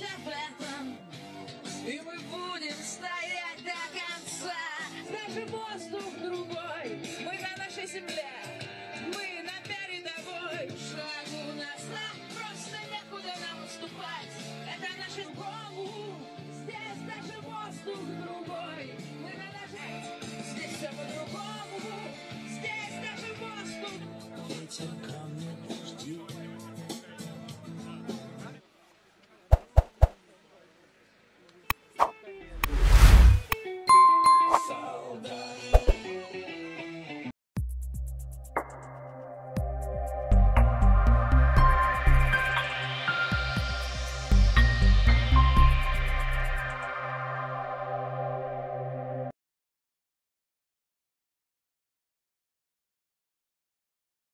об этом, и мы будем стоять до конца. Даже воздух другой, мы на нашей земле, мы на передовой. Шагу назад, просто некуда нам уступать. Это наше дому, здесь даже воздух другой. Мы на нашей, здесь все по-другому, здесь даже воздух. Ветер